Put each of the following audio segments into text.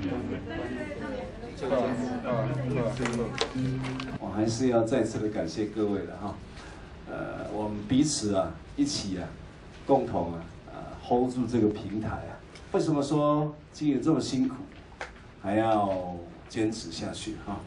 我还是要再次的感谢各位了哈。我们彼此啊一起啊，共同hold 住这个平台啊。为什么说经营这么辛苦，还要坚持下去哈？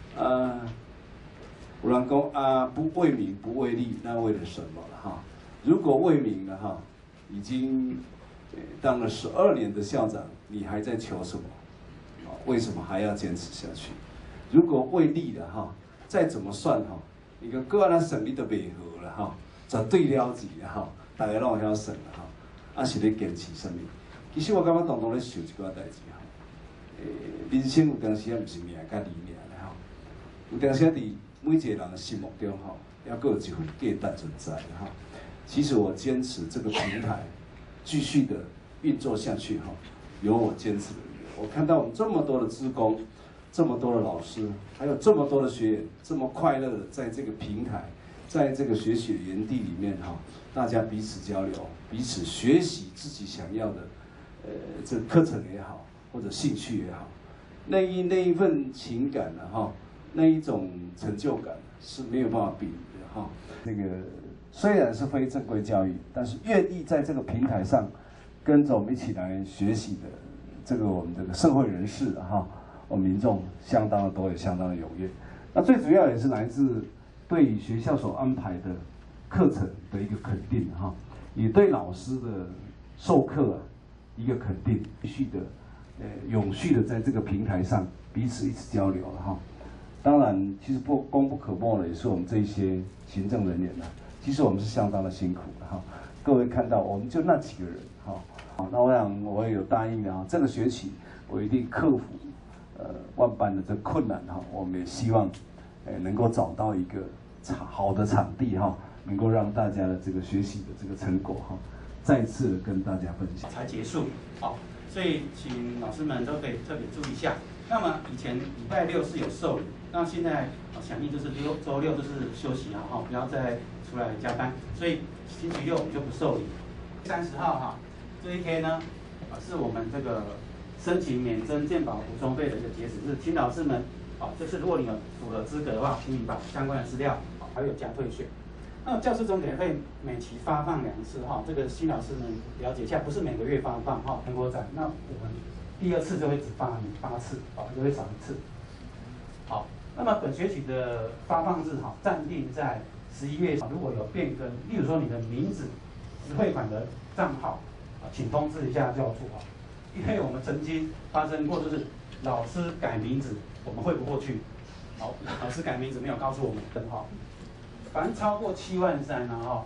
有人讲啊，不为名不为利，那为了什么了哈？如果为名了哈，已经当了12年的校长，你还在求什么？为什么还要坚持下去？如果为利了哈，再怎么算哈，一个个人省力都袂好了哈，绝对了解哈，大家拢晓算了哈，是咧坚持什么？其实我感觉当中咧想一寡代志哈，人生有当时也毋是命甲利命的哈，有当时伫每一个人的心目中哈，也阁有一份价值存在哈。其实我坚持这个平台继续的运作下去哈，有我坚持的理由。我看到我们这么多的志工，这么多的老师，还有这么多的学员，这么快乐的在这个平台，在这个学习的园地里面哈，大家彼此交流，彼此学习自己想要的，这个课程也好，或者兴趣也好，那一份情感呢哈，那一种成就感是没有办法比拟的哈。这个虽然是非正规教育，但是愿意在这个平台上跟着我们一起来学习的这个我们这个社会人士哈，我们民众相当的多，也相当的踊跃。那最主要也是来自对于学校所安排的课程的一个肯定哈，也对老师的授课一个肯定，继续的永续的在这个平台上彼此一起交流了哈。当然，其实功不可没的也是我们这些行政人员呢。其实我们是相当的辛苦的哈。各位看到，我们就那几个人哈。好，那我想我也有答应的哈，这个学期我一定克服万般的这困难哈。我们也希望能够找到一个好的场地哈，能够让大家的这个学习的这个成果哈，再次跟大家分享。 才结束，好，所以请老师们都可以特别注意一下。那么以前礼拜6是有授予，那现在响应就是周6就是休息哈，不要再出来加班，所以星期6我们就不受理。30号哈，这一天呢，是我们这个申请免征健保补充费的一个截止日，请老师们就是如果你有符合资格的话，请你把相关的资料还有加退选。那教师总点会每期发放2次哈，这个新老师们了解一下，不是每个月发放哈。全国展，那我们第2次就会只发你8次，就会少1次。好，那么本学期的发放日暂定在11月，如果有变更，例如说你的名字、汇款的账号请通知一下教处因为我们曾经发生过，就是老师改名字，我们汇不过去，好，老师改名字没有告诉我们凡超过73000啊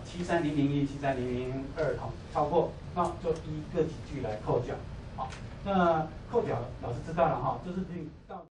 73001、73002超过，那就依各级距来扣缴。好，那扣缴老师知道了哈，就是到。